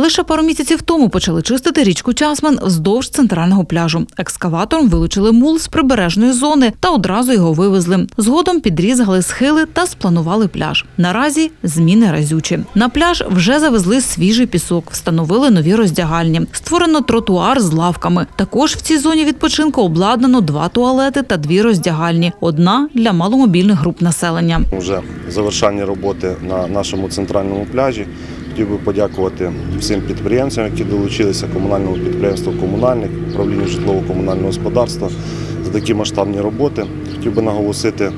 Лише пару місяців тому почали чистити річку Тясмин вздовж центрального пляжу. Екскаватором вилучили мул з прибережної зони та одразу його вивезли. Згодом підрізали схили та спланували пляж. Наразі зміни разючі. На пляж вже завезли свіжий пісок, встановили нові роздягальні. Створено тротуар з лавками. Також в цій зоні відпочинку обладнано 2 туалети та 2 роздягальні. Одна для маломобільних груп населення. Вже завершальні роботи на нашому центральному пляжі. Хотів би подякувати всім підприємцям, які долучилися, комунальному підприємству «Комунальник», управлінню житлово-комунального господарства за такі масштабні роботи. Хотів би наголосити,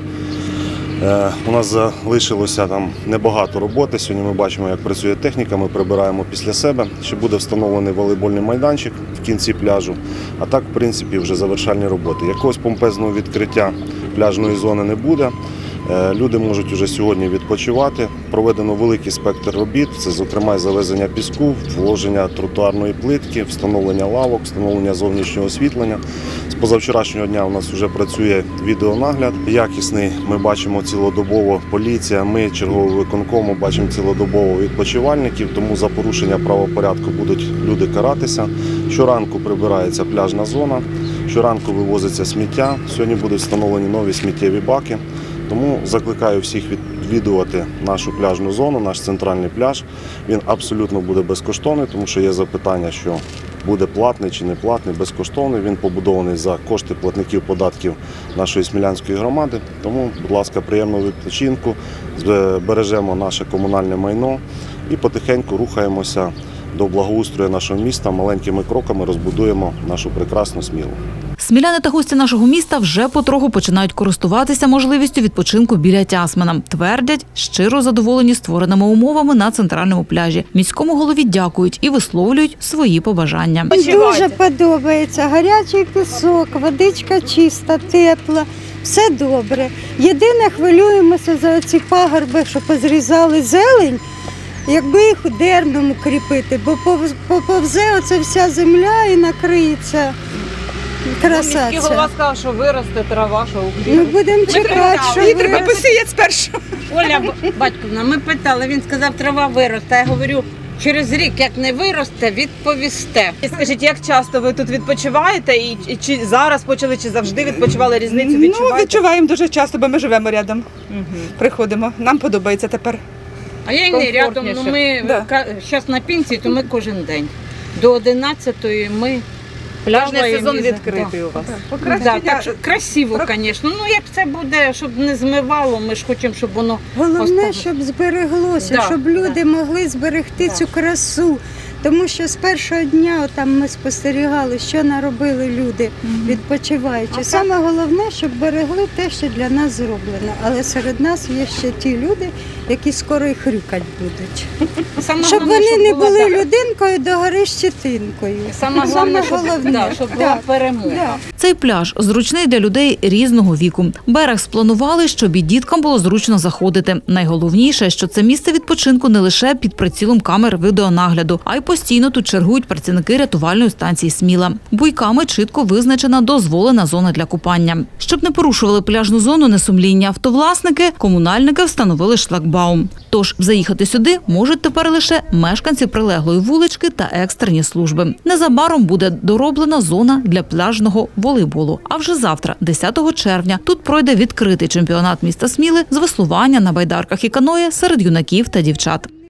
у нас залишилося там небагато роботи. Сьогодні ми бачимо, як працює техніка, ми прибираємо після себе. Ще буде встановлений волейбольний майданчик в кінці пляжу, а так, в принципі, вже завершальні роботи. Якогось помпезного відкриття пляжної зони не буде. Люди можуть вже сьогодні відпочивати. Проведено великий спектр робіт. Це, зокрема, завезення піску, вложення тротуарної плитки, встановлення лавок, встановлення зовнішнього освітлення. З позавчорашнього дня у нас вже працює відеонагляд. Якісний, ми бачимо цілодобово поліція, ми, черговий виконкому, бачимо цілодобово відпочивальників, тому за порушення правопорядку будуть люди каратися. Щоранку прибирається пляжна зона, щоранку вивозиться сміття. Сьогодні будуть встановлені нові сміттєві баки. Тому закликаю всіх відвідувати нашу пляжну зону, наш центральний пляж. Він абсолютно буде безкоштовний, тому що є запитання, що буде платний чи не платний, безкоштовний. Він побудований за кошти платників податків нашої Смілянської громади. Тому, будь ласка, приємного відпочинку, збережемо наше комунальне майно і потихеньку рухаємося до благоустрою нашого міста. Маленькими кроками розбудуємо нашу прекрасну Смілу. Сміляни та гості нашого міста вже потроху починають користуватися можливістю відпочинку біля Тясмина. Твердять, щиро задоволені створеними умовами на центральному пляжі. Міському голові дякують і висловлюють свої побажання. Дуже подобається. Гарячий пісок, водичка чиста, тепла. Все добре. Єдине, хвилюємося за ці пагорби, що позрізали зелень. Якби їх дерном укріпити, бо поповзе оця вся земля і накриється. Краса. Міський голова сказав, що виросте трава, що укріпить. Ми будемо чекати, що її треба посіяти спершу. Оля Батьківна, ми питали, він сказав, трава виросте. Я говорю, через рік, як не виросте, відповісте. Скажіть, як часто ви тут відпочиваєте і чи зараз почали, чи завжди відпочивали, різницю відчуваєте? Ну, відчуваємо дуже часто, бо ми живемо рядом. Приходимо, нам подобається тепер. А я й не рядом, ну ми зараз на пенсії, то ми кожен день. До 11-ї ми пляжний сезон відкритий у вас. Так, красиво, звісно. Ну, як це буде, щоб не змивало, ми ж хочемо, щоб воно... Головне, щоб збереглося, щоб люди могли зберегти цю красу. Тому що з першого дня там ми спостерігали, що наробили люди, відпочиваючи. Саме головне, щоб берегли те, що для нас зроблено. Але серед нас є ще ті люди, які скоро і хрюкать будуть. Щоб вони не були людинкою догори щетинкою. Саме головне, щоб була перемога. Цей пляж зручний для людей різного віку. Берег спланували, щоб і діткам було зручно заходити. Найголовніше, що це місце відпочинку не лише під прицілом камер відеонагляду, а й постійно тут чергують працівники рятувальної станції «Сміла». Буйками чітко визначена дозволена зона для купання. Щоб не порушували пляжну зону несумлінні автовласники, комунальники встановили шлагбаум. Тож заїхати сюди можуть тепер лише мешканці прилеглої вулички та екстрені служби. Незабаром буде дороблена зона для пляжного волейболу. А вже завтра, 10 червня, тут пройде відкритий чемпіонат міста Сміли з веслування на байдарках і каное серед юнаків та дівчат.